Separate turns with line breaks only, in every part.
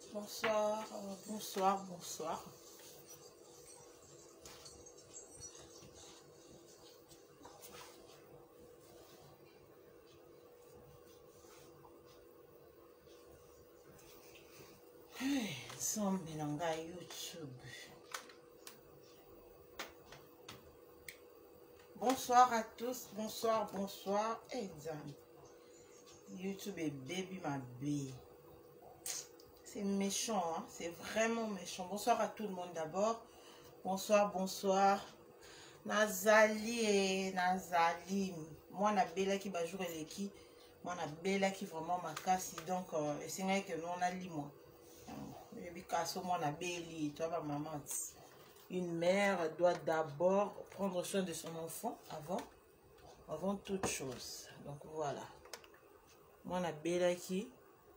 Bonsoir, bonsoir, bonsoir. Zombie nanga YouTube. Bonsoir à tous, bonsoir, bonsoir. Exam. YouTube et baby ma baby. C'est méchant, hein? C'est vraiment méchant. Bonsoir à tout le monde d'abord. Bonsoir, bonsoir. Nazali et Nazali. Moi, na bella qui va jouer les qui. Moi, na bella qui vraiment ma casse. Donc, c'est vrai que nous, on a li moi. Une mère doit d'abord prendre soin de son enfant avant toute chose. Donc voilà. Moi, na bella qui.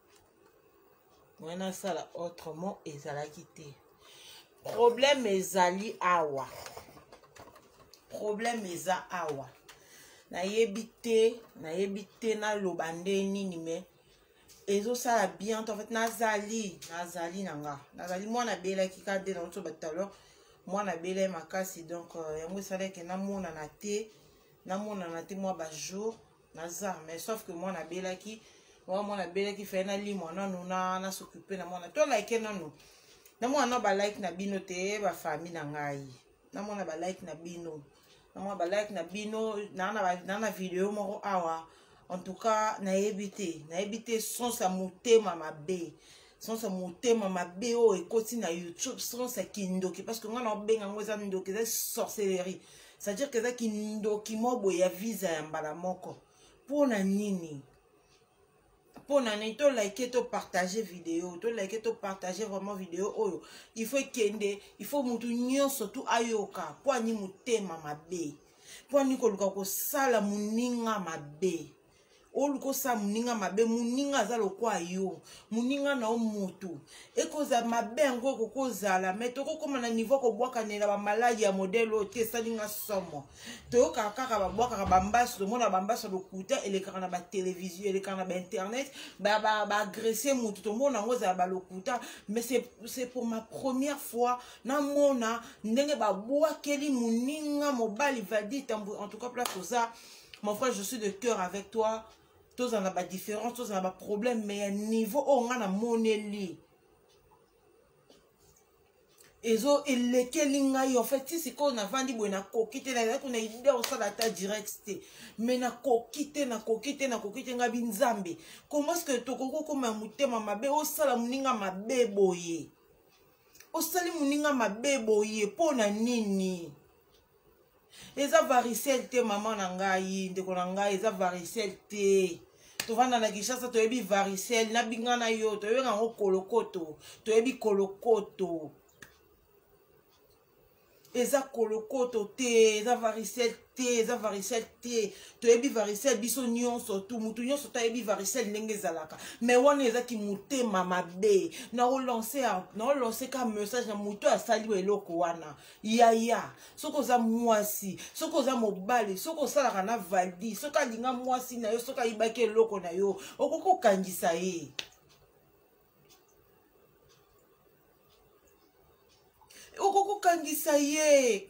Moi, ça là autrement et ça l'a quitté. Problème ezali awa. Problème eza awa. Na yebite na lobande nini me. Ezo ça la bien en fait nazali nanga. Nazali moi na bela ki ka de dans tout alors. Moi na bela makasi donc yango ça que na mona na te moi ba jour nazar mais sauf que moi na bela ki moi na bela ki fait na li moi na s'occuper na moi na to like na no. Na moi na ba like na bino te ba famille na ngai. Na moi na ba like na bino. Na moi ba like na bino na vidéo moko awa. En tout cas, na ebité sans sa motema mabe. Sans sa motema mabe o ekoti na YouTube sans sa kindoki parce que moi na benga ngoza ndoki c'est sorcellerie. C'est-à-dire que ça kindoki mobo ya visa ya mbala moko. Pona nini? Pona nini to like to partager vidéo, to like to partager vraiment vidéo oyo. Il faut kende, il faut mutu nyonso tu ayoka po ani motema mabe. Po ani ko luka ko sala muninga mabe. Oluko sa muninga mabe muninga za lokwa yo muninga na omutu ekoza mabe ngo kokozala metoko koma na niveau ko bwaka nela ba maladi ya modèle ote salinga somo to kaka ba bwaka ba mbaso mona ba mbaso lokuta elekaka na ba télévision elekaka na ba internet ba agresser mutu to mona ngoza ba lokuta mais c'est pour ma première fois na mona ndenge ba bwakeli muninga mobali vadi en tout cas place pour ça mon frère je suis de cœur avec toi. Tous en a pas différence, tous en a pas problème, mais à niveau on a moneli. Ezo elekelinga en fait si c'est qu'on a vendu bona kokite na qu'on a idée on ça data direct mais na kokite nga binzambe. Comment est-ce que tokoko comme mutema mabe o sala muninga mabe boye. O sali muninga mabe boye pona nini? Eza varicelle te maman nangai ndeko nangai eza varicelle te to vanda na Kinshasa to yebi varicelle na bingana yo to yebi ngo kolokoto to yebi kolokoto eza kolokoto te eza varicelle te to yebi varicelle biso nyonso tu mutu nyonso ta yebi varicelle ndenge zalaka mais wana eza ki mutema mabe na relancer ka message na mutu asali eloko wana yaya soko za mwasi soko za mobali soko salaka na valdi soko alinga mwasi na yo soko ayibaki eloko na yo okoko kangisa ye okoko kangisa ye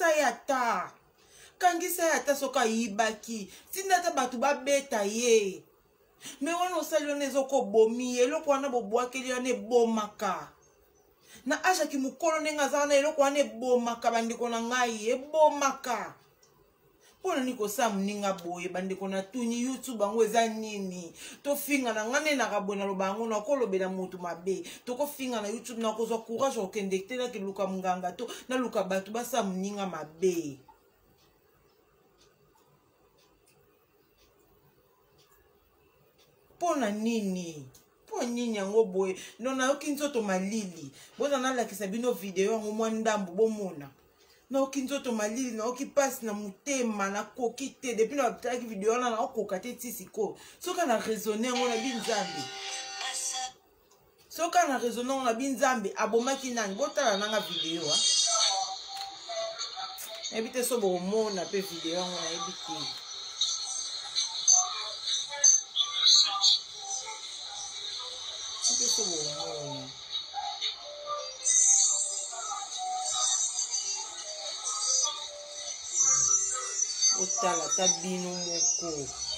ata soka yibaki sindata batu babeta ye me wana osali wana ezoko bomi eloko wana bobwakeli wana ebomaka na aja ki mukolo ndenge aza wana eloko wana ebomaka bandeko na ngai ebomaka pona niko sa muninga boye bandeko na tuni YouTube bango eza nini to finga na ngane na kabona lo bango na kolobela mutu mabe to ko finga na YouTube na kozwa courage okende tena ki luka munganga to na luka batu basa muninga mabe pona nini yango boye nona yoki nzoto malili boza na lakisa bino video yango mwa ndambu bomona na yoki nzoto malili na yoki passe na mutema na koki te depuis na bataki video wana na okoka te tisiko soka na raisonner yango na binzambe soka na raisonner yango na binzambe abomaki nani botala nanga video ebite so bomona pe video yango na ebite botala ta bino moko.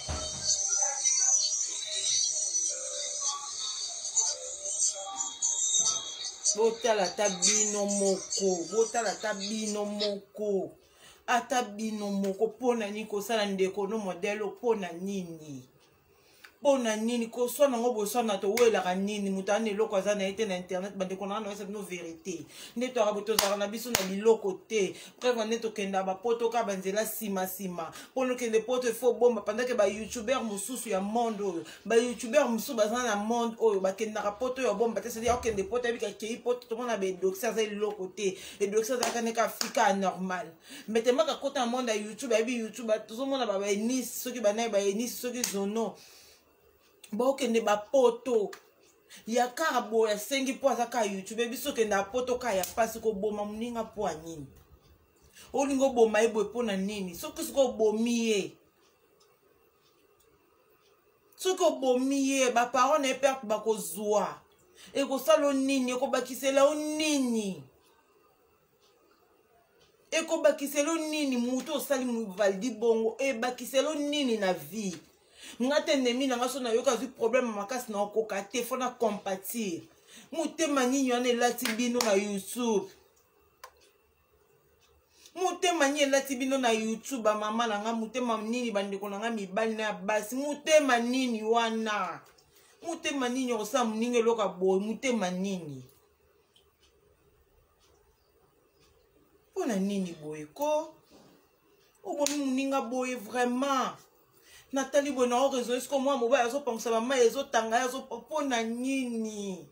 Botala ta bino moko. Botala ta bino moko. Ata bino moko. Pona nini kosala ndeko no modelo pona nini. Pona nini koswana ngo boswana to welaka nini mutane eloko aza na ete na internet bande kona na esa no vérité ndeto araboto zara na biso na biloko te preuve neto kenda ba poto ka banzela sima pono kende poto il faut bomba pendant que ba youtuber mususu ya monde oyo ba youtuber mususu bazana na monde oyo ba kenda ka poto yo bomba te c'est-à-dire kende poto bika kei poto to mona be doxer za iloko te et doxer za kaneka Afrika normal mais tellement ka kota monde ya YouTube abi YouTube to mona ba ni soki banai ba ni soki zono bokende ba poto ya karabo ya sengi po azaka YouTube biso kende poto ka ya pasi ko boma muninga po anini olingo boma ebo pona nini soki siko bomiye soki bomiye ba parole na perte ba kozwa e ko salo nini ko bakisela o nini e ko bakisela nini muto sali mu valdi bongo e bakisela nini na vie ngate nemi na ngaso na yoka zu problème makasi na okoka te fona compatir mutema nini wana elati bino na YouTube mutema nini elati bino na YouTube mama na nga mutema nini bandeko na nga mibali na basi mutema nini wana mutema nini osa mninge loka boy mutema nini pona nini boy ko obomi muninga boy vraiment Nathalie Bonao réseau est-ce que moi mon bail pense à ma ezo tanga ezo pona nini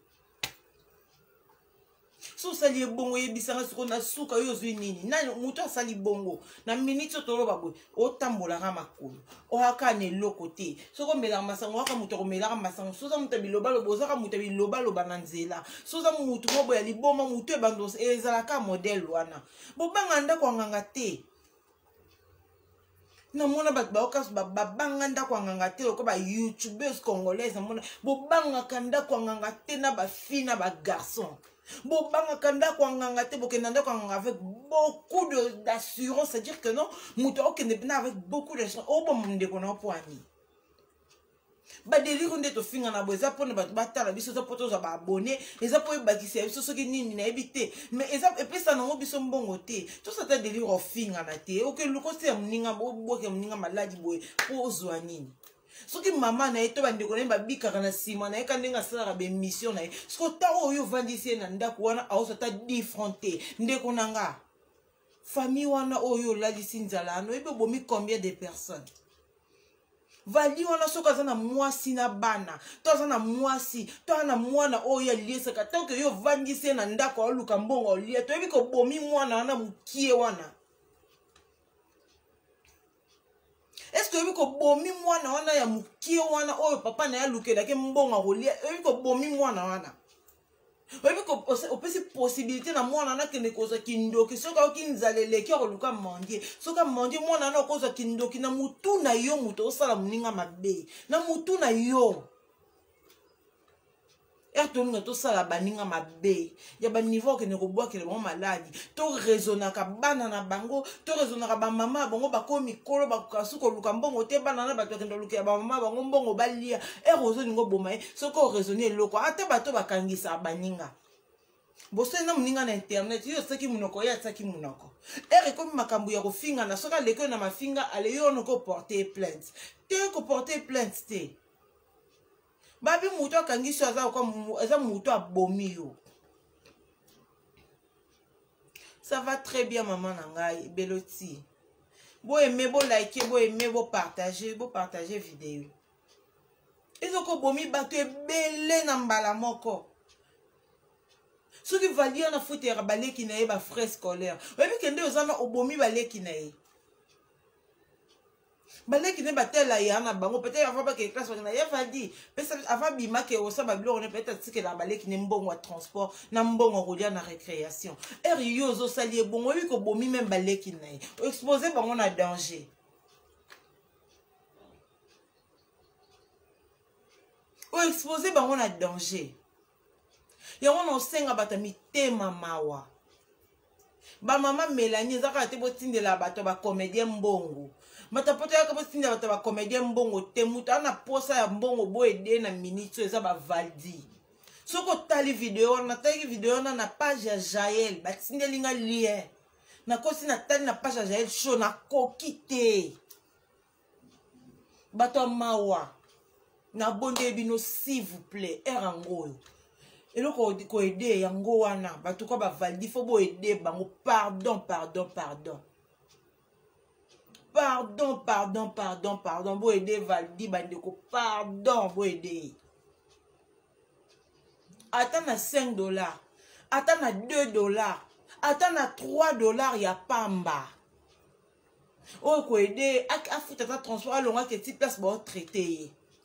so sali bongo yebisanga siko na suka yo zwi nini na muto sali bongo na minute to lo babwe o tambola ga makolo o haka ne lokote soko mela masango haka muto ko mela masango so za muto biloba lo boza ka muto biloba lo bananzela so za muto mo boya liboma muto e bandos ezala ka model wana bo banga ndako nganga te na mona bat ba okas ba banga ndako nganga te ko ba youtubeurs congolaises na mona bo banga kanda ko nganga te na ba fille na ba garçon bo banga kanda ko nganga te bo kenda ko nganga avec beaucoup d'assurance, c'est-à-dire que non muto okende na avec beaucoup d'assurance o bo monde ko na poani ba délire nde to finga na boza pona ba batala biso za poto za ba abonné eza po bakisi biso soki nini na ebité mais eza epesa na ngo biso mbongo te to ça ta délire o finga na te oke luko se mninga bo ke mninga maladi boy po ozwa nini soki mama na eto bande ko nemba bika kana sima na eka ndenga sala ba mission na sko ta oyo vandisi na ndako wana aosa ta diffronté ndeko nanga famille wana oyo la lisinzala no ebe bomi combien de personnes vali wana soka zana mwasi na bana to zana mwasi to na mwana oyo liesa ka to ke yo vandisi na ndako aluka mbongo lia to ebi ko bomi mwana wana mukie wana est-ce que ebi ko bomi mwana wana ya mukie wana oyo papa na ya lukela ke mbongo rolia ebi ko bomi mwana wana ebi ko opesi possibilité na mwana na kende koza kindoki soka okinzalele ki oluka mandie soka mandie mwana na koza kindoki na mutu na yo mutu osala muninga mabe na mutu na yo ertonga to sala baninga mabe ya ba niveau ke ne ko boa ke le bon maladi to raisonna ka bana na bango to raisonna ka ba mama bango ba ko mikolo ba kasu ko luka mbongo te bana na ba to kendo luka ba mama bango mbongo balia erozo ningo boma soko raisonner loko ate bato bakangisa baninga boso na muninga na internet yo saki munoko ya saki munoko ere ko makambu ya ko finga na soka leko na mafinga ale yo no ko porter plainte te ko porter plainte te babi muto akangiso aza muto abomi yo. Ça va très bien maman nangai beloti. Bo aimer bo liker bo aimer bo partager vidéo. Ezoko bomi bato ebele na mbala moko. Soki valia na foutera baleki na ye ba frais scolaire. Webi kende ozana obomi baleki na ye. Baleki ne batela ya na bango peut-être avant pas que classe na ya vadi peut-être avant bima ke osa ba bilo ne peut-être que la baleki ne mbongo transport na mbongo rolia na récréation yo zo sali bongo wi ko bomi même baleki na exposer bango na danger o exposer bango na danger ya wana osenga bata mitema mawa Ba maman Mélanie ezaka te botindela bato ba comédien mbongo. Mata poto ya ko tindela bato ba comédien mbongo te muta na posa ya mbongo bo aider na minute eza ba Valdi. Soko tali video na tali video na page ya Jaël batindeli nga lien. Na kosi na tali na page ya Jaël show na kokite. Bato mawa na bonde bino s'il vous plaît erangoyo. Et là, qu'on aider yango wana bato ko ba Valdi faut bo aider bango pardon bo aider Valdi bandeko pardon bo aider attends na $5 attends na $2 attends na $3 ya pamba o ko aider a futa ta transport alonga ke ti place ba traiter.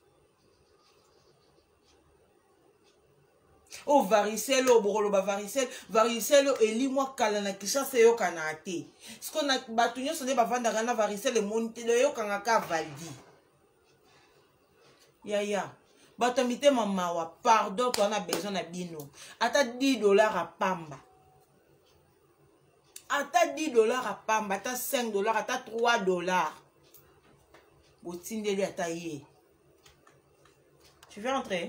Oh varicelle oh borolo ba varicelle eli moi kala na kisha se yo kanate ce qu'on a batunyo sonné ba vanda na varicelle monte le yo kanga ka Valdi ya batomite mamawa pardon toi na besoin na bino ata $10 a pamba ata $10 a pamba ata $5 ata $3 botindeli ata ye. Tu veux entrer?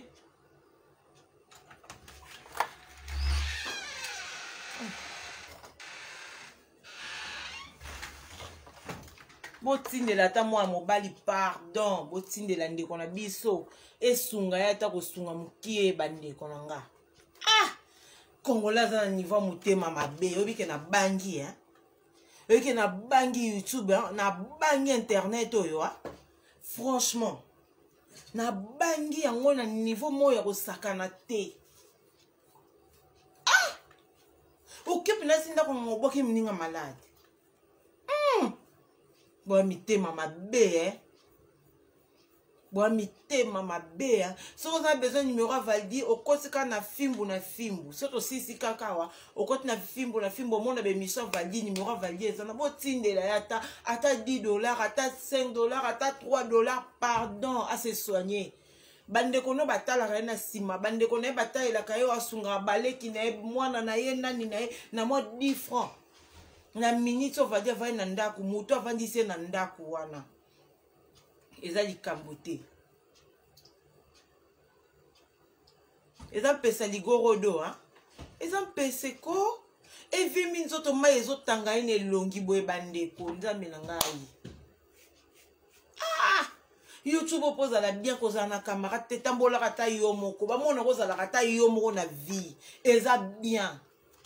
Botindela ta mwa mobali pardon botindela ndeko na biso esunga ya ta kosunga mukie bandeko na nga Congolais na niveau mutema mabe obike na bangi obike na bangi YouTube na bangi internet oyo franchement na bangi yango na niveau moya kosakana te okepe na sinda ko moboki mninga malade Boa mitema mabe boa mitema mabe so on a besoin numéro à Valdi okosika na fimbu soto sisi kakawa okoti na fimbu mona be mission Valdi numéro à Valdi ezana botindela ata $10 ata $5 ata $3 pardon à se soigner bande kono batala na sima bande kono batala kayo asunga baleki na mwana na ye nani na ye na mo 10 francs na minute on va dire va na ndaku moto avandise na ndaku wana eza likambo te eza pesa ligorodo eza pese ko evimi nzoto mai ezotanga ine elongi boye bandeko nzambe na ngai YouTube opozala bien kozala na camarade te tambolaka ta yo moko bamona kozalaka ta yo moko na vie eza bien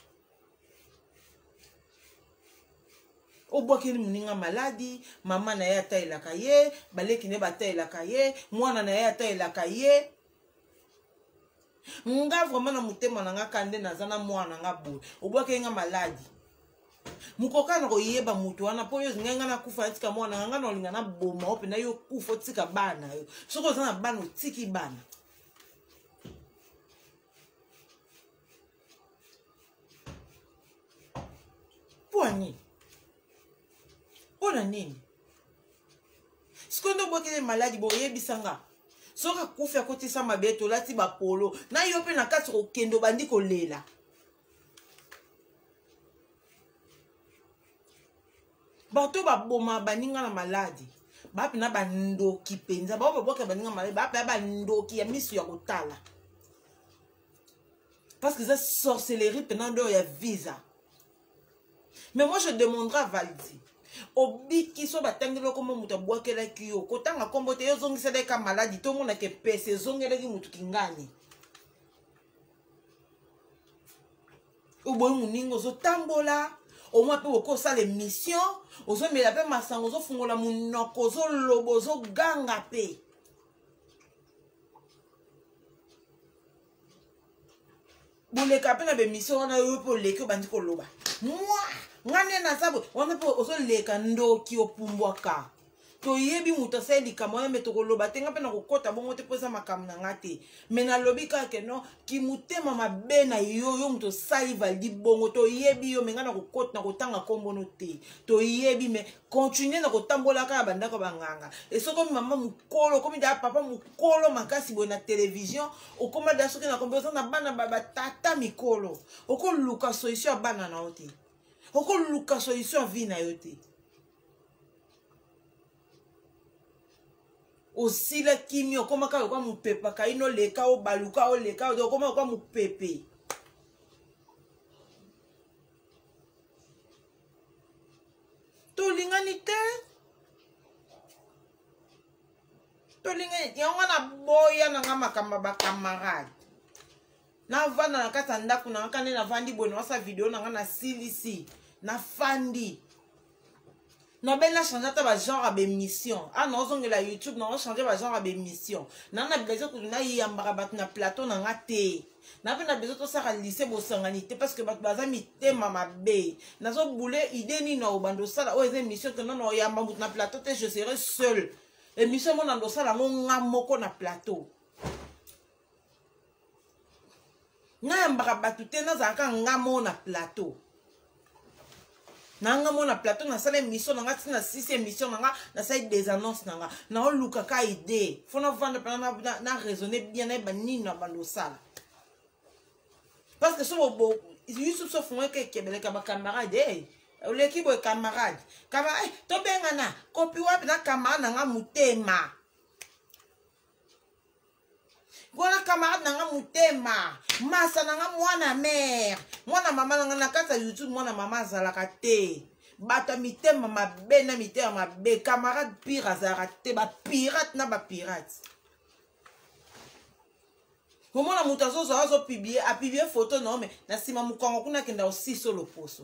obwakeli muninga maladi mama na ye ataelaka ye baleki ne bataelaka ye mwana na ye ataelaka ye nga vraiment na mutema na nga kande naza na mwana nga boye obwakeli nga maladi mukoka na koyeba mutu wana po yo zinga na kufa tika mwana nga na olinga na boma ope na yo kufa tika bana yo soko oza na bana otiki bana poani Pona nini? Sikondo bwakele maladi boyebisanga. Soka kufa kotisa mabeto lati ba polo. Na yo pe na kati kokendo bandi kolela. Bato ba boma baninga na maladi. Ba pe na bandoki penza. Ba bwaka baninga maladi. Ba pe bandoki ya misu ya kotala. Parce que ça sorcellerie pendant ya visa. Mais moi je demanderai à Valdi. Obiki so batangelo komo muta bwakela kiyo kotanga kombo te yozongisela ka maladi to mona ke pese zongela ki mutu kingani oboyi muningo zo tambola o mwa pe okosa le mission ozo mela pe masango zo fungola munoko zo lobo zo ganga pe buleka pe na be mission wana yo po leki bandi ko loba ngane na sabo wana po oso leka ndoki opumbwaka to yebi muta seli kama me to koloba tenga pe na kokota bongo te poza makam na ngate me na lobi ka ke no ki mutema mabe na yo muto sali Valdi bongo to yebi yo menga na kokota na kotanga kombo no te to yebi me continuer na kotambola ka banda ko banganga e soko mama mukolo komi da papa mukolo makasi bo na télévision okoma da soki na kombo na bana baba tata mikolo okoluka solution bana na ote oko luka solution vie na yo te osila kimi okomaka lokwa mopepa kaino leka obaluka oleka okoma lokwa mopepe tolingani te tolingani yango na boya nanga makambo bakamarade navanda na kati ya ndako nanga kande navandi boye nawasa video nanga na silisi nafandi nabe na change ata bagenre ya bémission naozongela youtube naochange bagenre ya bémission nanga na besoin kutu nayambaka bato na plateau nanga te nape na besoin tosaka lise bosangani te parce que bato baza mitema mabe nazobule ide nini na obanda osala oyo eza émission ke nono oyamba moto na plateau te je serai seul émission mona ndosala yango nga moko na plateau nayambaka bato te nazalaka nga mo na plateau nanga mo na plateau nasala émission nanga tina 6 émission nanga nasala des annonces nanga naoluka ka idée fona vanda pena na raisonner bien na nini na bando sala parce que so bo YouTube so font que kebeleka ba camarade oleki boy camarade kama to bengana kopi wapi na camarade nanga mutema Voilà camarade nanga mutema masa nanga mwana mère mwana mama nanga na kata YouTube mwana mama zalaka te bata mitema mabe na mitema mabe camarade pire azalaka te ba pirate na ba pirate komona mutu azo publier a publier photo non mais na sima mukongo kuna kenda aussi solo poso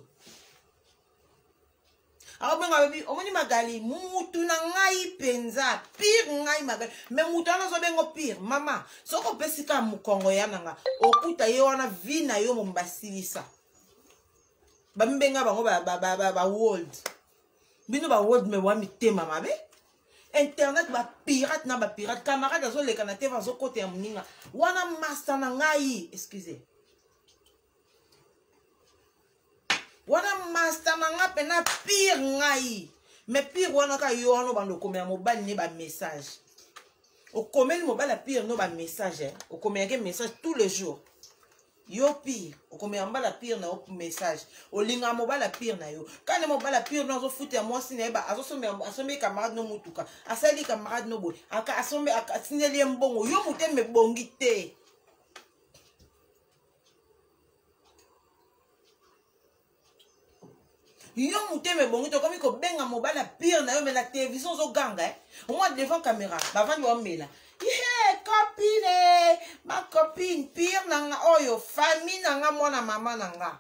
abenga bebi omoni magali mutu na ngai penza pire ngai magali me mutu ana zo bengo pire mama soko pesika mukongo ya nanga okuta ye wana vi na yo mombasilisa bambenga bango ba world bino ba world me wa mitema mabe internet ba pirate na ba pirate camarade azo leka na te vazo kote ya muninga wana master na ngai excusez wana master nanga pena pire ngai me pire wana ka yo wana bando komela mobile ne ba message o komeli mobile pire no ba message o komela ke message tous les jours yo pire o komela mbala pire na o message o linga mobile pire na yo kana mobile pire no zo futa moi sine ba asombe camarade no mutuka asali camarade no boy aka asombe asineli mbongo yo muteme bongi te yo muteme bongi to komi ko benga mobile pire na yo mais la télévision zo ganga au moins devant caméra bavandi wa mela copine ma copine pire nanga oyo famille nanga mwana mama nanga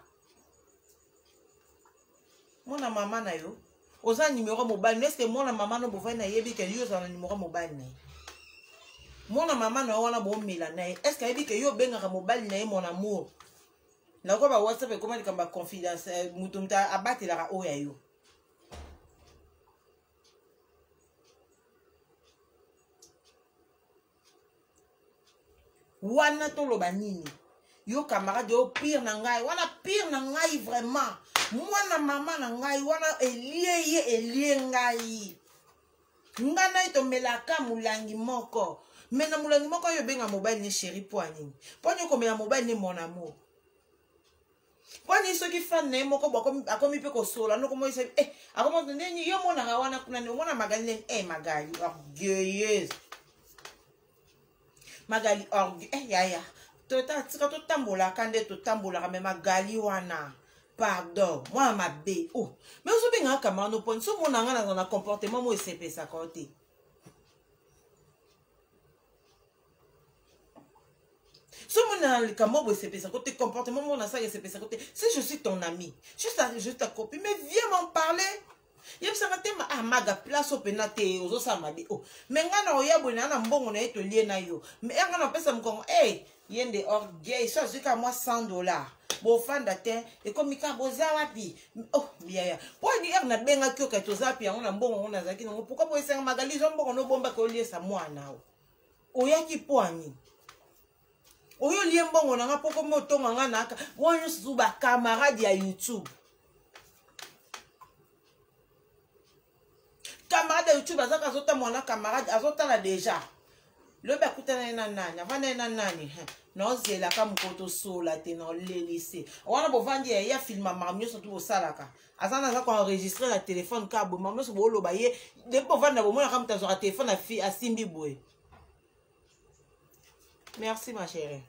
mwana mama na yo oza numéro mobile est-ce que mwana mama no bovai na yebi ke yo za na numéro mobile na mwana mama na wana bo mela na est-ce que yebi ke yo benga ka mobile na mon amour na ko ba WhatsApp e komandi kamba confidence mutumta abatela ka oya yo wana toloba nini yo camarade yo pire na ngai wana pire na ngai vraiment mwana mama na ngai wana elie ngai ngana ito melaka mulangi moko mena mulangi moko yo benga mobile ni chéri poani poni ko mela mobile ni mon amour poni soki fan na moko akomi pe ko sola no ko mo ise akomo ndeni yo mona ga wana kuna ni mona magali magali orgueilleuse magali yaya tika totambola kande totambola me magali wana pardon moi ma be mais ozo benga kamano pon so mona ngana na comportement mo esepesa côté so mona le kamo bo esepesa côté comportement mo na ça esepesa côté si je suis ton ami juste ta copine mais viens m'en parler yebisanga te maga place opena te ozosala mabe me nga na oyabo na mbongo na ye tolie na yo me yanga na pesa mkongo yende orgueil so azwika mwa $100 bofanda te ekomika boza wapi biaya po ni na benga kyo ka toza pi yango na mbongo ngo nazaki nango pourquoi boesenga magali zo mbongo no bomba ko liesa mwana oyaki poani oyo lie mbongo nanga poko motonga nga naka wanyo suba camarade ya YouTube camarade YouTube azaka azota mwana camarade azota la déjà Le bakutana na nani, avanda na nani. Nozela ka mukoto sola te na lelise. Wana bovandi ya filma mamyo surtout au salaka. Azana za ko enregistrer la téléphone ka bo mamyo so bolo ba ye. De bovanda bo mona ka mutazo ka téléphone a simbi boy. Merci ma chérie.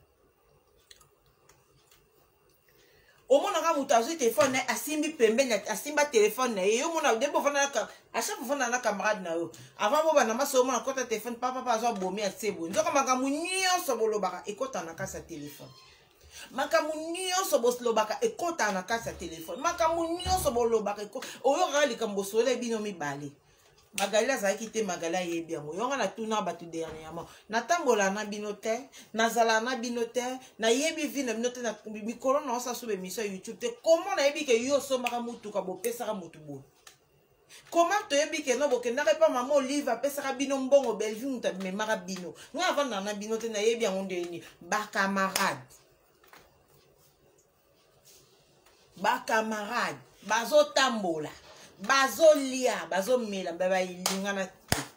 Au moins on a mutazo téléphone a simbi pembe a simba téléphone et yo mona de bovanda ka à chaque fois na camarade na yo. Avant bo bana maso mona kota téléphone papa zo bomi a tsebo. Nzoka makamu nyonso bolo baka ekota na kasa téléphone. Makamu nyonso boslobaka ekota na kasa téléphone. Makamu nyonso bolobaka ekota oyo rali kambo sole bino mibale. Magali azaki te magali yebi yango. Yo nga na tuna batu dernièrement. Na tambola na binote, na zala na binote, na yebi vina binote na mikolo na osa sube mission YouTube te. Comment na yebi ke yo so maka mutu ka bo pesa ka mutu bo. Comment to yebi ke no bo ke ndaka pa mama Olive pesa ka bino mbongo Bellevue muta me maka bino. Nga avanda na binote na yebi yango ndeni ba camarade. Ba camarade, bazo tambola. Bazo lia, bazo mela, baba ilingana.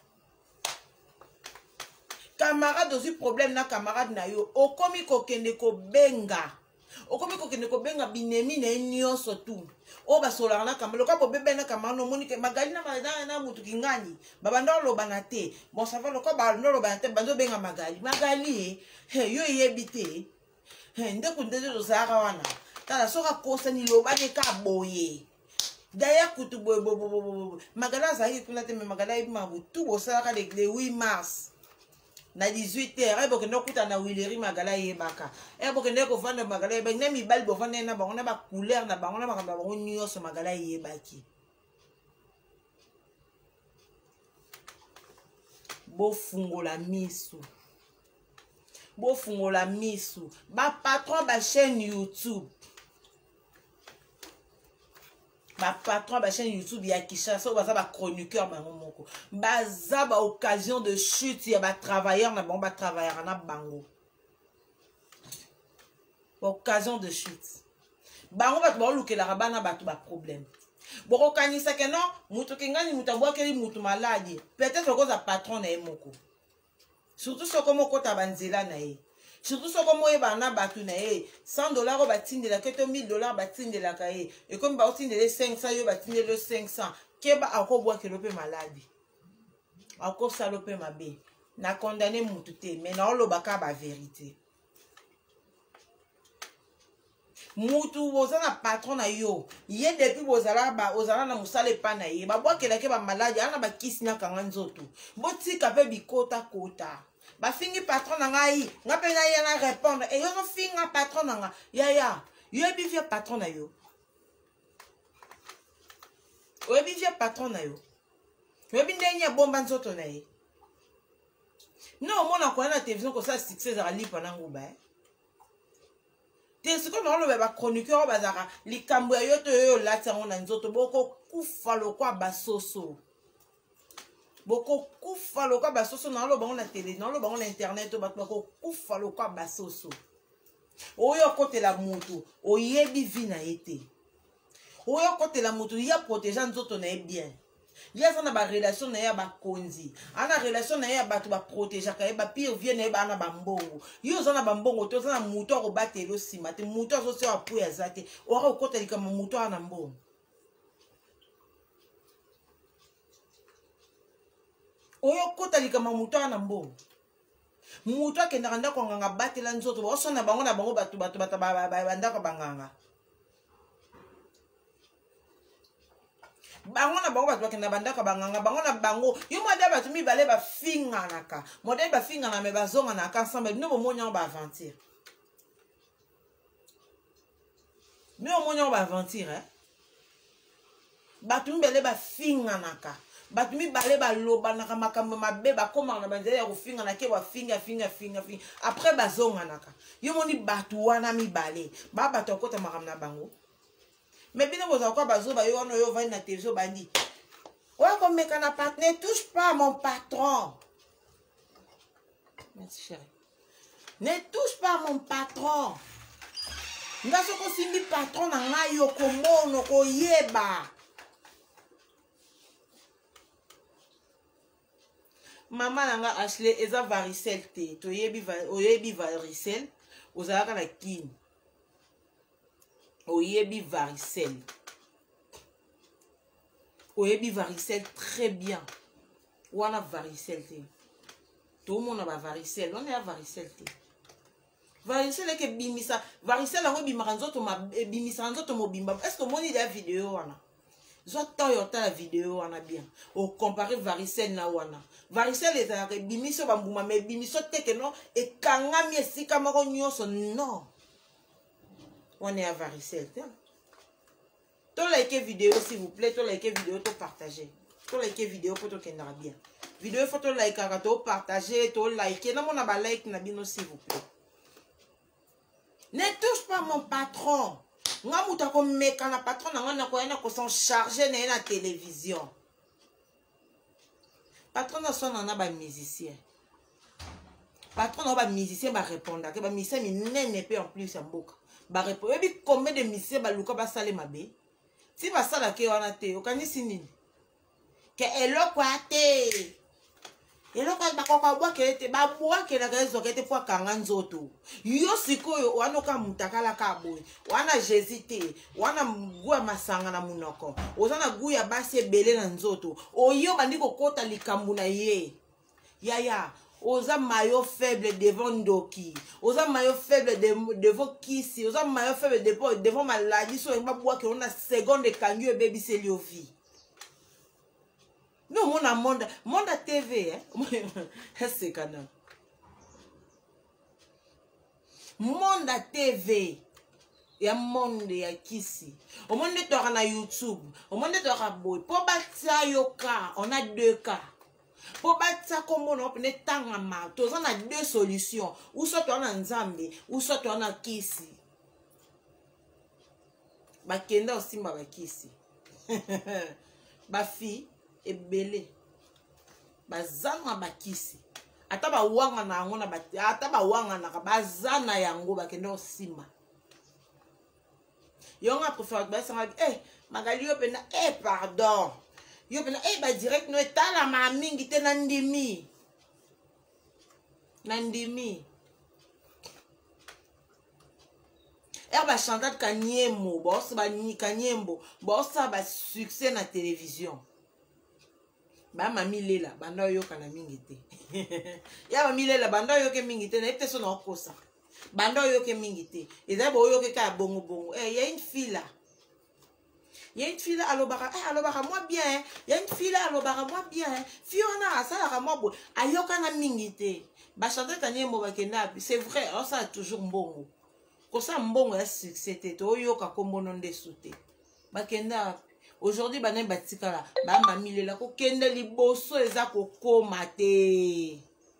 Camarade aussi problème na camarade na yo. Okomi kokende ko benga. Okomi kokende ko benga binemi na nyonso tu. O basola na kamalo ka bebe na kamano monike magali na mutu kingani. Baba ndo lo banate. Bon ça va lo ko ba ndo lo banate bando benga magali. Magali yo yebite. Ndeko ndeze zo sara wana. Tala soka kosa ni lo ba de ka boye. D'ailleurs, Magala Zahir, Magala tout au Sahara le 8 mars. Na 18h, ebo kendo kuta na Wileri Magala Yebaka. Ebo kendo ko vanda Magala Yebaka. Nemi bal bo vanda na bango na ba couleur na bango na ba bango nyonso Magala Yebaki. Bo fungola misu. Bo fungola misu. Ba patron ba chaîne YouTube. Ma patron ba chaîne YouTube ya Kishasa baza ba chroniqueur bango moko baza ba occasion de chute ya ba travailleur na bango ba travailleur na bango occasion de chute bango ba to lukela bana ba to ba problème boko kanisa ke non mutu kingani mutu abwakeli mutu maladi peut-être cause patron na moko surtout so comme kota banzela na ye. Surtout ce comme moi bana batu na e $100 au batinde la keto $1000 batinde la kae et comme ba otinde les 500 yo batinde le 500 keba akobwa kelope maladi ako salope mabe na condamner mutu te mais na olobaka ba vérité mutu bozana patron na yo ye depuis bozala na musale pa na ye ba bwa kelake ba maladi ana ba kisi na kanga nzoto botika pe bikota kota ba fingi patron na ngai ngape na ya na répondre et yo no finga patron na nga ya yo bi vie patron na yo o bi vie patron na yo bi ndenya bomba nzoto na ye no mona ko na télévision ko ça succès za lipa na nguba te siko na lo ba chroniqueur bazaka likambo ya yo to yo lati ngo na nzoto boko kufa lo kwa basoso boko kufa lo kwa basoso na lo bango na télé na lo bango na internet ba boko kufa lo kwa basoso oyo kotela mutu oyebi vi na ete oyo kotela mutu ya protéger nzoto na bien ya sana ba relation na ya ba konzi ana relation na ya batu ba protéger ka ba pire vie na ba na bambongo yo zana bambongo to zana mutu ko batelo sima te mutu so se apu ya zate ora kotela kama mutu ana mbongo oyo kotali kama mutu ana mbongo mutu akendaka ndako nganga batela nzoto osona bango na bango batu bandako banganga bango na bango batu bakenda bandako banganga bango na bango yo mwada batu mibale bafinganaka modele bafingana me bazonganaka ensemble bino bomonya ba aventure bino bomonya ba aventure batu mibale bafinganaka batu mibale balobanaka makambo mabe bakoma na banzela ya kofingana ke bafinga après bazonganaka yo moni batu wana mibale ba batu akota makambo na bango mais bino boza kwa bazoba yo wana yo vani na télévision bandi ouais comme meka na partenaire touche pas à mon patron merci chérie ne touche pas à mon patron ngaso ko simbi patron na ngai yo komono ko yeba Maman nanga Ashley eza varicelle te. Oyebi varicelle. Ozalaka na kin. Oyebi varicelle. Oyebi varicelle très bien. Wana varicelle te. Tout le monde a varicelle. On est à varicelle te. Varicelle ke bimisa. Varicelle a bimisa nzoto mo bimba. Est-ce que mon idée vidéo wana? Zoto yota la vidéo wana bien. O comparer varicelle na wana. Varicelle est à bimiso bambuma mais bimiso teke non et kangami esika moko nyonso non. On est à varicelle. To like vidéo s'il vous plaît, to like vidéo, to partager. To like vidéo pour to kendra bien. Vidéo photo like to partager, to like. Na mona ba like na bino s'il vous plaît. Ne touche pas mon patron. Nga muta ko meka na patron na ko yana ko s'en charger na télévision. Patron na son na ba musicien. Patron na ba musicien ba répondre que ba musicien mi nene pe en plus en boka. Ba répondre bi combien de musiciens ba luka ba sale mabe. Si ba sala ke wana te okanisi nini? Ke eloko ate. Eloko ba ko bwa ke te ba bwa ke na rezo ke te po kanga nzoto. Yo sikoyo wana ka mutakala ka boy. Wana jésité, wana gua masanga na munoko. Ozana guya basi ebele na nzoto. Oyo bandiko kota likambu na ye. Yaya oza maillot faible devant Ndoki, oza maillot faible devant Kisi, oza maillot faible devant maladie, so yamba bois que on a seconde kangu et baby c'est liofi. Non, mon a monde TV, hein, c'est canal. Monde TV, ya monde ya Kisi. Au monde de na YouTube, au monde de boy. Pour battre yoka, on a 2 cas. Pour battre ça comme on a tangama, tous on a 2 solutions. Ou soit on a Nzambe, ou soit on a Kisi. Ba kenda aussi ba Kisi. Ba fi e belé. Ba zana ba Kisi. Ata ba wanga na ngona ba ata ba wanga na ba zana yango ba kenda aussi ma. Yonga préfère ba ça Magali yo pena pardon. Yo pena ba direct no etala ma mingi te nandimi. Nandimi. Ba chanteur Kanyembo, boss ba ni Kanyembo, boss ba succès na télévision. Ba mami lela banda yo kana mingi te. Ya mami lela banda yo ke mingi te na ete so na kosa. Banda yo ke mingi te. Eza bo yo ke ka bongo bongo. Il y a une fille là. Il y a une fille là, alobara moi bien. Il y a une fille là, alobara moi bien. Fiona, asala moi bo. Ayoka na mingite. Ba chanter Kanyembo ba kenda. C'est vrai, ça a toujours mbongo. Comme ça mbongo ya succès te. Oyoka kombono ndesute. Ba kenda. Aujourd'hui ba ne batika la. Ba mami lela ko kenda liboso eza ko koma te.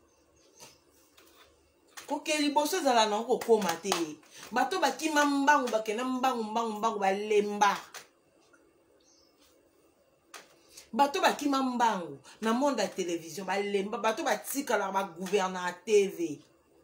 Ko ke liboso eza la na ko koma te. Bato ba kima mbangu ba kenda mbangu ba lemba. Bato ba kima mbangu na monde ya télévision ba lemba bato ba tika la ba gouverner à TV.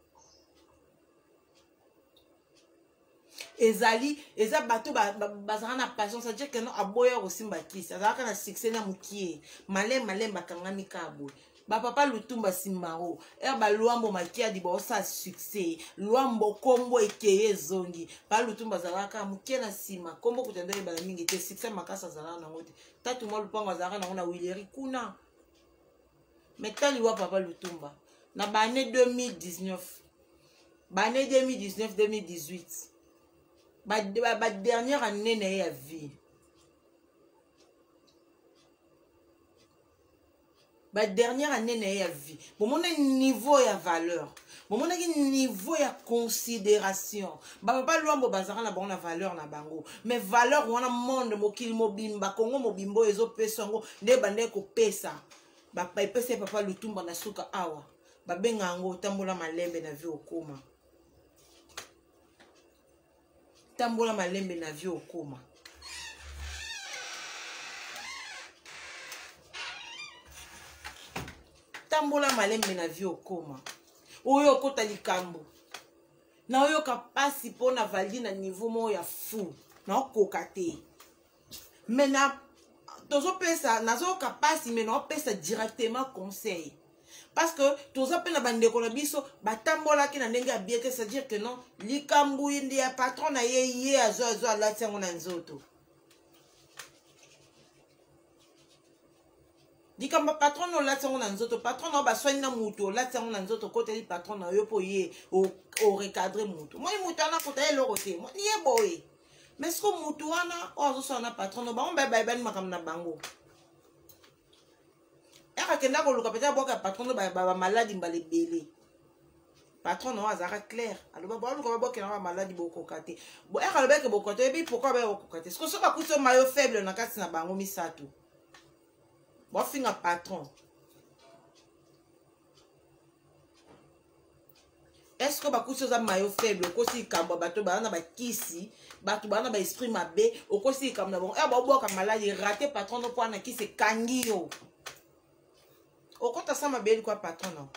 Ezali eza bato bazana na passion, ça veut dire que non aboya aussi mbakisi azaka na succès na mukie malem bakangami kabo. Ba papa Lutumba Simaro ba luambo makia di ba sa succès luambo kombo ekeye zongi ba Lutumba zalaka mukie na sima kombo kutendele ba mingi te succès makasa zalaka na ngote tatu mo lupango zalaka na ngona Willeri kuna metali wa papa Lutumba na ba année 2019 ba année 2019-2018 ba dernière année na ya vie. Ma dernière année na vie. Bon mon niveau ya valeur. Bon mon niveau ya considération. Ba papa luambo bazara na bon na valeur na bango. Mais valeur wana monde mokili mobimba Kongo mobimbo ezo pesa ngo nde bande ko pesa. Ba pesa papa Lutumba na suka awa. Ba benga ngo tambola malembe na vie okoma. Tambola malembe na vie okoma. Tambola malembe na vie okoma. Oyo kota likambo. Na oyo kapasi po na vali na niveau mo ya fou. Na okoka te. Mena tozo pesa nazo kapasi mena pesa directement conseil. parce que toza pe na bandeko na biso batambolaki na ndenge ya bien te, c'est-à-dire que non likambu indi ya patron na ye azo alati yango na nzoto. Likambu patron no lati yango na nzoto, patron na baswani na mutu lati yango na nzoto koteli patron na yo po ye o recadrer mutu. Moi mutu ana kota ye loko te, moi ni ye boye. Mais ce que mutu wana o azo so na patron no bango bye makam na bango. Eka kenda ko luka peta boka patron no ba maladi mbale belé. Patron no azara clair. Alors ba luka ba boka na maladi boko kate. Bo eka le beke boko te bi pourquoi ba boko kate. Ce que so ba kuso mayo faible na kati na bango misato. Bon finga patron. Est-ce que bakusi za mayo faible kosi kamba bato bana ba kisi bato bana ba esprit mabe okosi kamba bon ba boka maladi raté patron no point na kisi kangio okota sama beli kwa patron no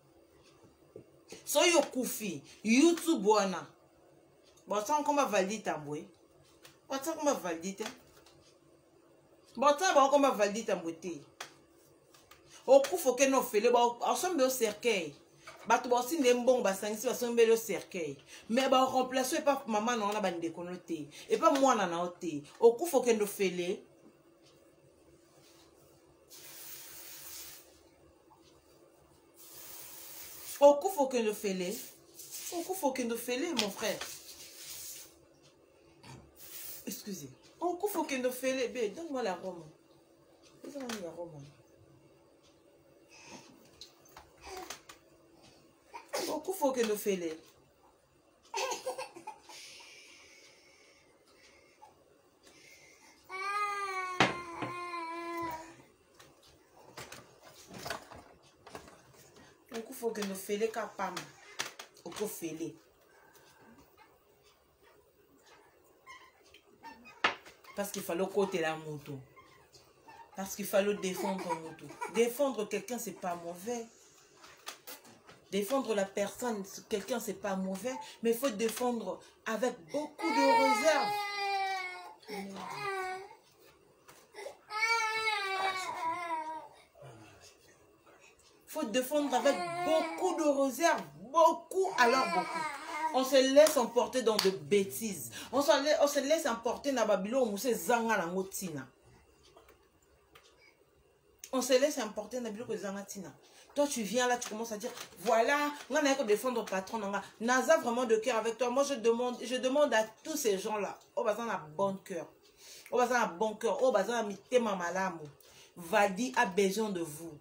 so yo kufi YouTube wana bota koma valide tambwe bota koma valide bota ba koma valide tambwe okufa ke no fele ba ensemble au cercueil. Bato ba aussi ndembong ba sangisi ba sombe le cercueil. Mais ba remplacer pas maman na ba ndeko noté et pas moi na oté. Okufa ke no fele. Okufa ke no fele. Okufa ke no fele mon frère. Excusez. Okufa ke no fele. Bé, donne-moi la rome. Donne-moi la rome. Beaucoup faut que nous fassions. Beaucoup faut que nous fassions capable. Beaucoup fassions. Parce qu'il fallait côté la moto. Parce qu'il fallait défendre moto. Défendre quelqu'un c'est pas mauvais. Défendre la personne, quelqu'un c'est pas mauvais, mais il faut défendre avec beaucoup de réserve. Il faut défendre avec beaucoup de réserve, beaucoup, alors beaucoup. On se laisse emporter dans de bêtises. On se laisse emporter dans Babylone, on se zanga la motina. On se laisse emporter dans Babylone, zangatina. Toi, tu viens là, tu commences à dire, voilà, on a qu'à défendre le patron. Naza vraiment de cœur avec toi. Moi, je demande à tous ces gens-là, oh, bah, ça a bon cœur. Oh, bah, ça a bon cœur. Oh, bah, ça a mis ma malamo. Valdi a besoin de vous.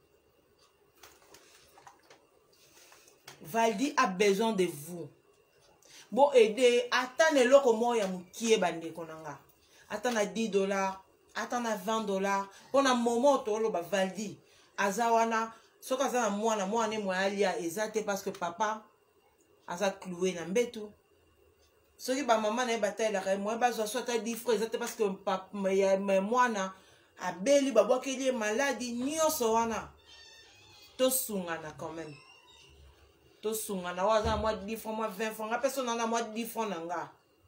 Valdi a besoin de vous. Bon, aider, attends le comment il y a mon qui est bandé konanga. Attends à $10, attends à $20. Pour un moment, tu as Valdi. Azawana. Ce que ça moi ne moi alia exact parce que papa a ça cloué na mbetu. Ce qui ba maman na bataille la moi ba zo soit 10 francs exact parce que papa moi na a beli ba bokeli maladie nyonso wana. To sungana quand même. To sungana waza moi 10 francs moi 20 francs. La personne en a moi 10 francs nanga.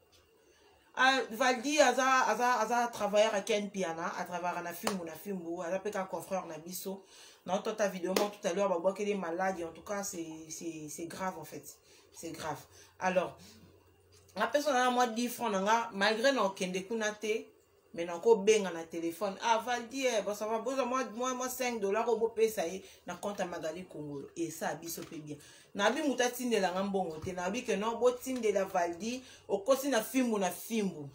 Valdi aza travailleur à Ken Piana à travers na filmu aza peka confrère na biso. Dans ta vidéo tout à l'heure, bah, qu'elle est malade, en tout cas, c'est grave en fait. C'est grave. Alors, la personne a moi 10 francs, malgré non kende kunate, mais non ko benga na téléphone. Ah, Valdi, bah, ça va, moi $5 au beau pays, ça y est, na compte à Magali Congo. Et ça, abisso peut bien. Nabi moutatine de la ngambongo, te nabi que non, botine de la Valdi, au kosi na fimbu na fimbu.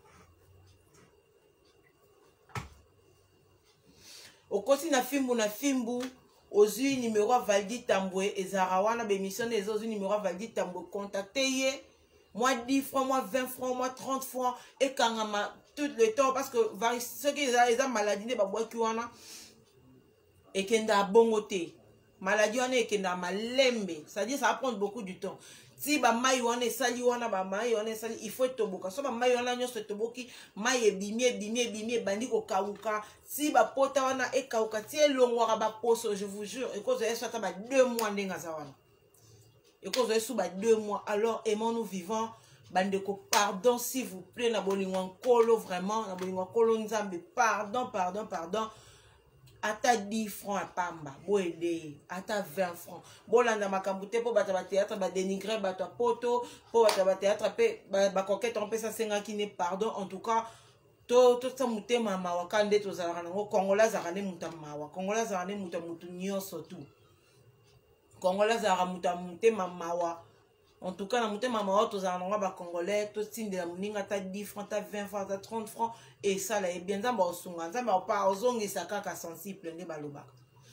Okosi na fimbu ozui numéro à Valdi Tambwe et Zarawana bémission des autres numéro Valdi Tambwe contactez moi 10 francs moi 20 francs moi 30 francs et kangama tout le temps parce que ceux qui ont maladie ne ba bois qui wana et kenda bongote maladie wana et kenda malembe c'est-à-dire ça va prendre beaucoup du temps. Si ba mai wana sali wana ba mai wana sali il faut toboka so ba mai wana nyoso toboki mai bimie bandi ko kauka si ba pota wana e kauka tie longwa ba poso je vous jure et cause ça ta ba 2 mois ndenga za wana et cause sous ba 2 mois alors aimons-nous vivants bande ko pardon s'il vous plaît na bolingwa kolo vraiment na bolingwa kolo nzambe pardon ata 10 francs à pamba boede ata 20 francs bolanda makambo te po bato ba théâtre ba dénigrer bato a poto po bato ba théâtre pe ba coquette on peut ça sengaki ne pardon en tout cas to sa mutema mawa kande to zalaka nango kongola zaka ne muta mawa kongola zaka ne muta mutu nyonso tu kongola zaka muta mutema mawa en tout cas na mutema mawa to zalaka nango ba congolais to tindela muninga ta 10 francs ta 20 francs ta 30 francs et ça là et bien nzamba osunga nzamba pa ozongisa kaka sensible nde balobaka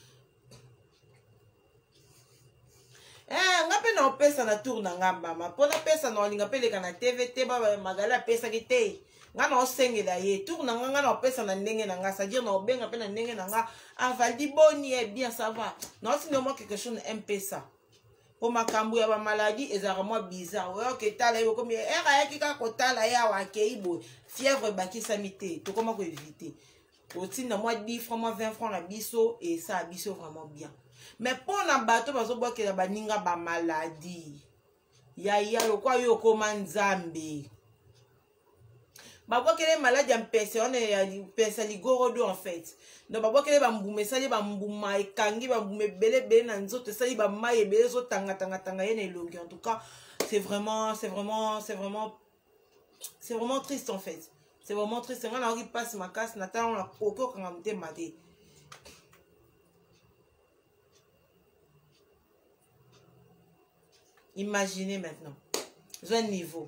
nga mpe na opesa na tour na nga mama mpo na pesa na olinga mpe leka na tv te magali apesaki te nga na osengela ye tour na nga na opesa na ndenge na nga c'est-à-dire na obenga mpe na ndenge na nga avaldi boni e bien ça va na osinde mwa quelque chose na mpesa po makambo ya bamaladi ezalaka mwa bizarre oyoka etala ye okomi ere ayaki kaka kotala ye awa akei boye fièvre ebakisami te tokoma koevite otinda mwa 10 francs mwa 20 francs na biso esa biso vraiment bien mais mpo na bato bazobwakela baninga bamaladi yaya lokwa yo okoma nzambe babwakele maladi ya mpese wana ya mpesa ligorodo en fait donc babwakele bambuma esali bambuma ekangi bambuma ebelebele na nzoto esali bamai ebele ezotangatanga ye na elongi en tout cas c'est vraiment triste en fait c'est vraiment triste nga naoki mpasi makasi na tala na okokanga motema te imaginez maintenant un niveau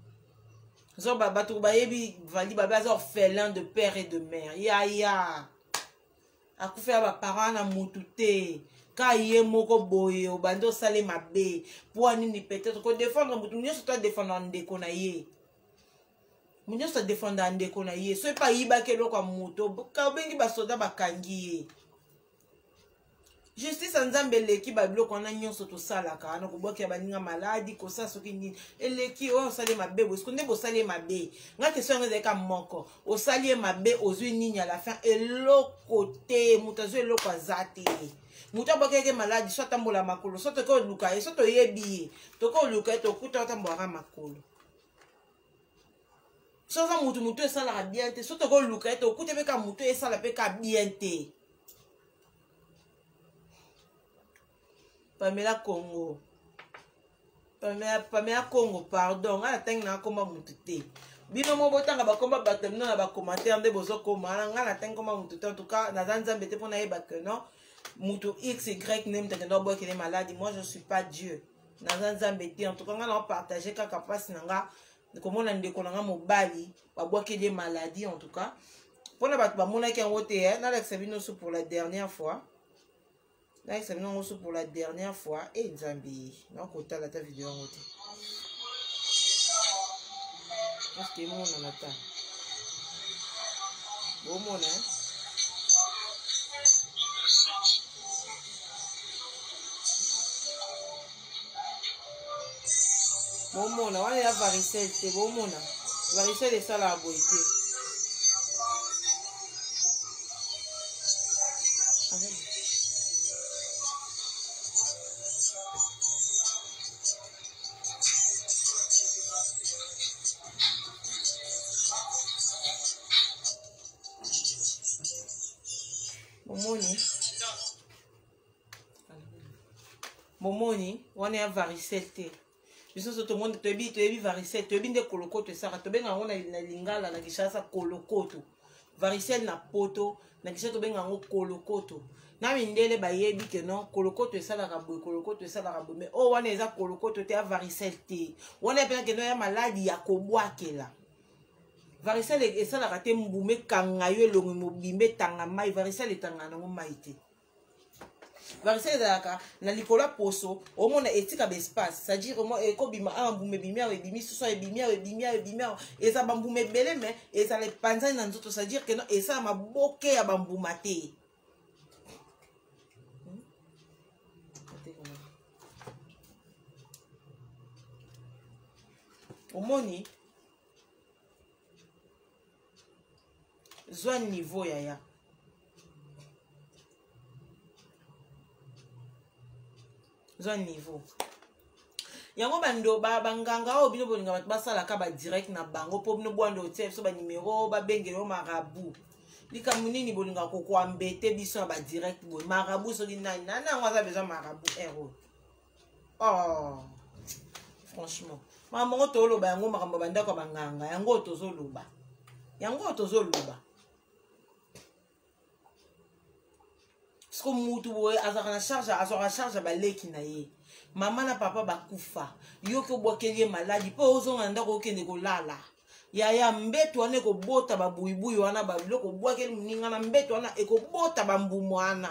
bato bayebi vali babe aza orphelin de père et de mère yaya akufa ya baparent na mutu te ka ye moko boye obandi osale mabe po anini peut-être kodefendre mutu nyonso to adefendre ndeko na ye nyonso adefendre ndeko na ye so epa ayibaki eloko ya mutu obengi basoda bakangi ye justice nzambe eleki babiloko wana nyonso tosalaka wana kobwakela baninga maladi kosala soki nini eleki oyo osali mabe boye siko nde bosali ye mabe nga question yango ezalaka moko osali ye mabe ozwi nini à la fin eloko te moto azwi eloko aza te moto abwakelaki maladi so atambola makolo so tokoki oluka ye so toyebi ye tokoki oluka ye tokuta otambolaka makolo so aza motu esalaka bien te so tokoki oluka ye tokuta mpe ka motu esala mpe ka bien te Pamela Congo pardon nga natangi na akoma mutu te bino mo botanga bakomba bato bino na bacommentaire nde bozokoma nga natangi koma mutu te en tout cas naza nzambe te mpo nayeba ke non mutu xy ne mutakenda obwakele maladi moi je suis pas Dieu naza nzambe te en tout cas nga naopartage kaka mpasi na nga komona ndeko na nga mobali babwakeli maladi en tout cas mpona bato bamonaki yango te nalakisa bino so pour la dernière fois pour la dernière fois et Nzambi donc autant la ta vidéo en côté parce que mon on attend bon mon bon mon on a varicelle c'est bon mon varicelle et ça la beauté momoni wana ya varicelle te biso so tomonde toyebi varicelle toyebi nde kolokoto esaka tobenga yango na lingala na Kinshasa kolokoto varicelle na poto na Kinshasa tobenga yango kolokoto na mindele bayebi ke non kolokoto esalaka boye kolokoto esalaka boye mais o wana eza kolokoto te ya varicelle te wana epena ke non ya maladi ya kobwakela varicelle esalaka te mbume kanga yo elongi mobimbe etanga mai varicelle etanga nango mai te varicelle ezalaka na likolo ya poso omona etika baespace c'est-à-dire ekobima awa mbume ebimi awa ebimi susu awa ebimi awa ebimi awa ebimi awa eza bambuma ebele me ezala epanzani na nzoto c'est-à-dire ke non esala maboke ya bambuma te omoni zwa niveau yaya zwa niveau yango bando banganga oyo bino bolinga bato basalaka badirect na bango mpo bino bwanda otie biso banimero babengelo marabu likambo nini bolinga kokoambete biso ba direct boy marabout soki nani nani aza besoin marabout héros. Oh franchement makambo ngo toloba yango makambo bandako banganga yango tozoloba sko mutu boye azaka charge baleki na ye mama na papa bakufa yo ke obwakeli ye maladi mpo ozonga ndako okende kolala yaya mbeto wana ekobota babuibui wana babiloko obwakeli moninga na mbeto wana ekobota bambumu wana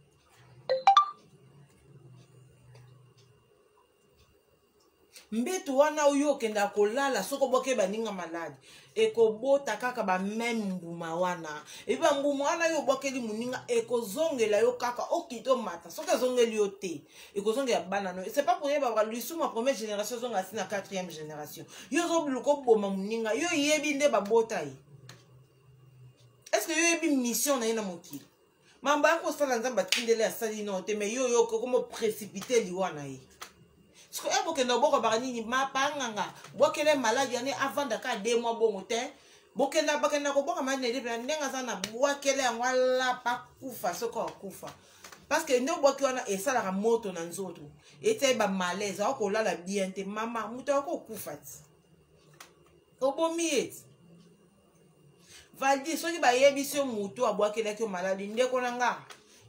mbeto wana oyo okenda kolala soko obwakeli baninga maladi ekobota kaka bameme mbuma wana ebi bambuma wana yo obwakeli moninga ekozongela yo kaka okito mata soki ezongeli yo te ekozongela bana no c'est pas pour ye baba lisumu première génération ezonga si na 4e génération yo ozobuluka oboma moninga yo yebi nde babota ye est-ce que yo yebi mission na ye na mokili mambo akosala nzambe atindele asali no te mais yo komo précipiter liwa na ye parce que bokenda oboko bakanini mapanganga bokele maladi ane avant daka 2 mois bongo te bakenda koboka maladi na ndenga za na bwakele yango alapa kufa soko akufa parce que nde obwaki wana esalaka moto na nzoto ete ba malaise akolala bien te mama muto akokufa ti obomi eti valdi soki bayebisi yo mutu abwakelaki yo maladi ndeko na nga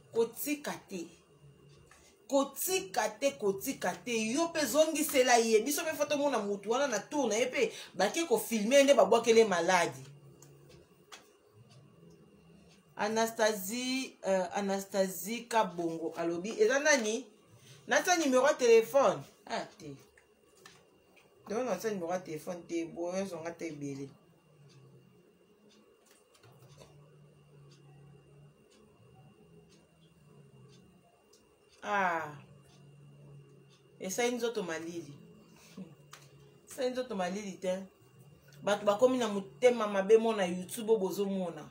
kotika te yo mpe zongisela ye biso mpe foto mona mutu wana na tour na ye mpe bake kofilme nde babwakele maladi Anastasie Kabongo alobi eza nani nata numéro ya telefone te donc nata numéro ya telefone te boyo zonga te ebele esali nzoto malili te bato bakomi na motema mabe mona YouTube bozomona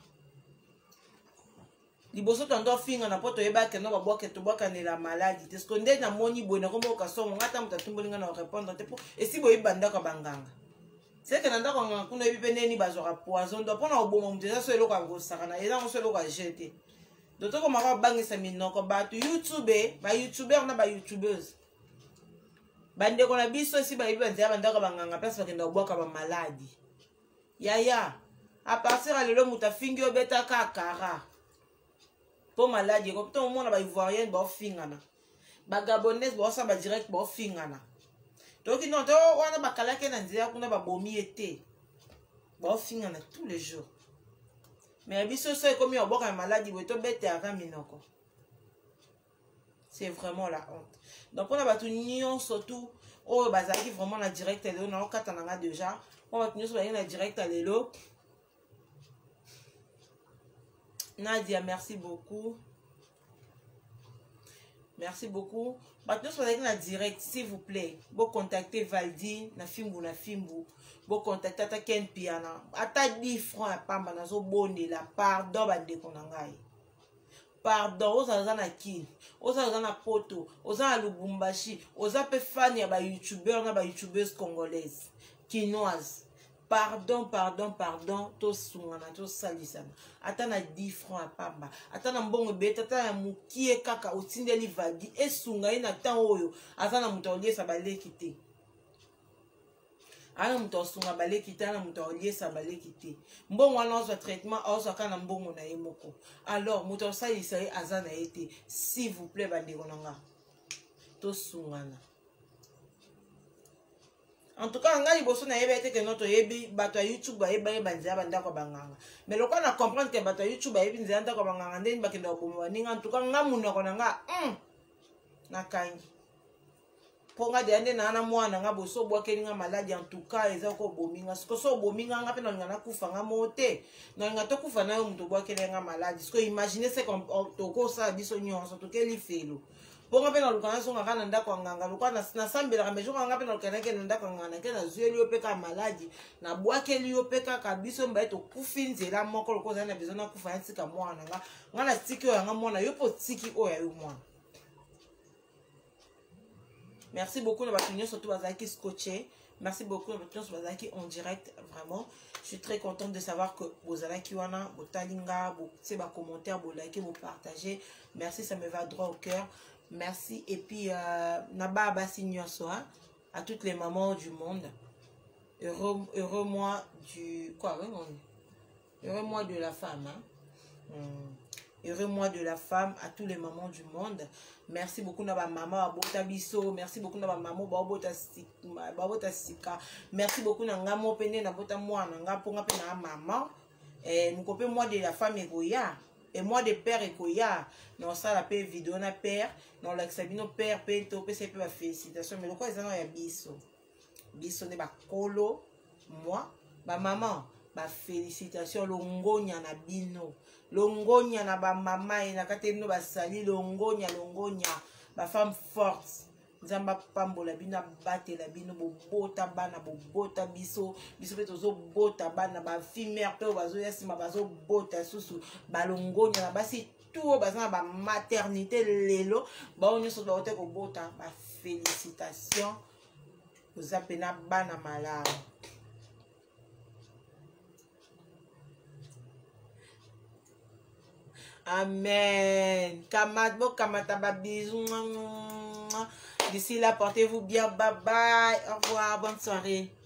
liboso tondo finga na poto yebake no babwake tobwakanela maladi te sko nde namoni boye nakombo kasongo ngata mutu atumbolinga na répondre te po esi boye bandaka banganga c'est que na ndako nganga kuna yebi pe neni bazwaka poison do mpona oboma mutu eza so eloko akosaka na eza ngo so eloko ajete dotoko maka bangisa minoko bato YouTube ba-youtuber na ba-youtubeuse bandeko na biso esi bayebi banzela bandako banganga place bakenda obwaka bamaladi yaya a partir ya lelo mutu afingi obeta kakara po maladi ekopita omona ba-ivoirienne baofingana bagabonese baosala badirect baofingana toki non to wana bakalaki na nzela kuna babomi ete baofingana tous les jours mais biso so ekomi obwaka ya maladi boye tobeteaka minoko c'est vraiment la honte donc mpona bato nyonso tu oyo bazalaki vraiment na direct lelo naokata nanga déjà mpona bato nyonso bazalaki na direct lelo Nadia, merci beaucoup. Merci beaucoup. Maintenant, sur la direct, s'il vous plaît, vous contactez Valdi, na fimbu, vous contactez Tata Ken Piana. Ata 10 francs à Pamba, na zo bonne la pardon, bande konangai. Pardon, oza na kin, oza na poto, oza na Lubumbashi, oza pe fan ya ba youtubeur na ba youtubeuse congolaise, kinoise. Pardon, to sungana, to salisana. Ata na 10 francs à Pamba. Ata na mbongo beta, ata na mukie kaka, otindeli Valdi, e sunga ina tan oyo, ata na mutolie sa baleki te. Ana muto sunga baleki te, ana mutolie sa baleki te. Mbongo wana ozo traitement, ozo kana mbongo na yemoko. Alors, muto salisa ye azana ete, s'il vous plaît, bandeko nanga. To sungana. En tout cas, nga liboso na yeba ete ke noto yebi bato ya YouTube ba yeba nzela bandako banganga. Mais lokwa na comprendre ke bato ya YouTube ba yebi nzela ndako banganga ndeni bakenda kobomo ninga en tout cas nga munoko na nga na kangi. Ponga de ande na ana mwana nga boso bwakeli nga maladi en tout cas eza ko bominga. Siko so bominga nga pe na ngana kufa nga mote. Na nga to kufa na yo muto bwakeli nga maladi. Siko imaginer c'est comme toko sa biso nyonso to keli felo. Ponga pe na lukana songa kana ndako nganga lukana na sambela ka mejo nganga pe na lukana ke ndako ngana ke na zueli yo peka maladi na bwakeli yo peka kabiso mba eto kufinzela moko lokoza na besoin na kufa ntika mwana nga ngana tiki yo nga mwana yo po tiki oya yo mwana Merci beaucoup de votre surtout Bazaki scotché. Merci beaucoup de votre Bazaki en direct. Vraiment, je suis très contente de savoir que vous allez qui wana, vous talinga, vous c'est bas commentaire, vous likez, vous partagez. Merci, ça me va droit au cœur. Merci. Et puis naba abasigno soa à toutes les mamans du monde. Heureux mois du quoi, heureux mois de la femme. Hein? Heureux mois de la femme à tous les mamans du monde. Merci beaucoup na ba maman abota biso. Merci beaucoup na ba maman babota sika. Merci beaucoup na ngamo pene na bota mwana ngaponga pe na maman. Nous copé mois de la femme ekoya et mois de père ekoya. Non ça la paix vidéo na père, non la sabino père pe to pe c'est pas félicitations mais le quoi ça non ya biso. Biso ne ba kolo moi ba maman ba félicitations longonya na bino. Longonya na ba mama et na katebino ba sali longonya ba femme forte nzamba pambola bina bate la bino bobota bana bobota biso pe tozo bota bana ba fille mère pe bazo yasima bazo bota susu ba longonya na basi tout bazana ba maternité lelo ba onyo so ba ote ko bota ba félicitations vous appelez bana malade. Amen. Kamataba, bisous. D'ici là, portez-vous bien. Bye bye. Au revoir. Bonne soirée.